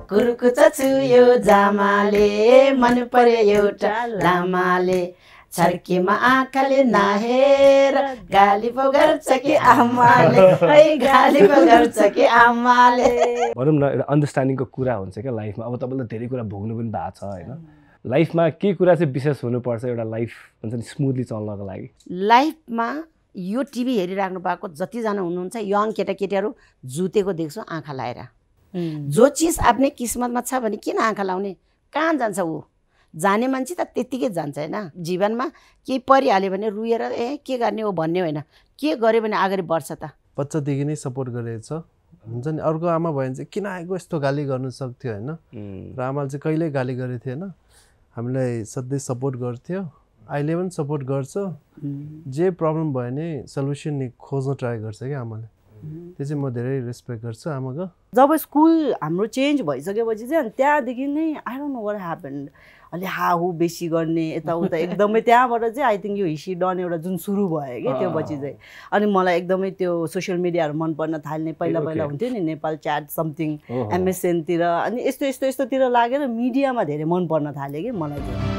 कुरुकुच छुयो जामाले मन पर्यो एउटा लामाले छर्कीमा आँखाले नहेर गाली पो गर्छ कि आमाले है गाली पो गर्छ कि आमाले भनौँ न एउटा अन्डरस्ट्यान्डिङको कुरा हुन्छ क्या लाइफमा अब तपाईँलाई धेरै कुरा भोग्नु पनि भएको छ होइन लाइफमा के कुरा चाहिँ विशेष हुनुपर्छ एउटा लाइफ हुन्छ नि स्मुथली चल्नको लागि लाइफमा यो टिभी हेरिराख्नु भएको जतिजना हुनुहुन्छ यङ केटाकेटीहरू जुतेको देख्छु आँखा लाएर जो चिज आफ्नै किस्मतमा छ भने किन आँखा लाउने कहाँ जान्छ ऊ जाने मान्छे त त्यत्तिकै जान्छ होइन जीवनमा केही परिहाल्यो भने रुएर के गर्ने हो भन्ने होइन के गर्यो भने अगाडि बढ्छ त बच्चादेखि नै सपोर्ट गरेछ हुन्छ नि अर्को आमा भयो भने चाहिँ किन आएको यस्तो गाली गर्नु सक्थ्यो होइन र आमाले चाहिँ कहिल्यै गाली गरेको थिएन हामीलाई सधैँ सपोर्ट गर्थ्यो अहिले पनि सपोर्ट गर्छ जे प्रब्लम भयो भने सल्युसन खोज्न ट्राई गर्छ क्या आमाले त्यो चाहिँ म धेरै रेस्पेक्ट गर्छु आमाको जब स्कुल हाम्रो चेन्ज भइसकेपछि चाहिँ त्यहाँदेखि नै I don't know what happened अलि हाहु बेसी गर्ने यताउता एकदमै त्यहाँबाट चाहिँ आई थिङ्क यो हिसी डन एउटा जुन सुरु भयो क्या त्यो पछि चाहिँ अनि मलाई एकदमै त्यो सोसियल मिडियाहरू मन पर्न थाल्ने पहिला हुन्थ्यो नि नेपाल च्याट समथिङ MSN तिर अनि यस्तोतिर लागेर मिडियामा धेरै मन पर्न थाल्यो कि मलाई चाहिँ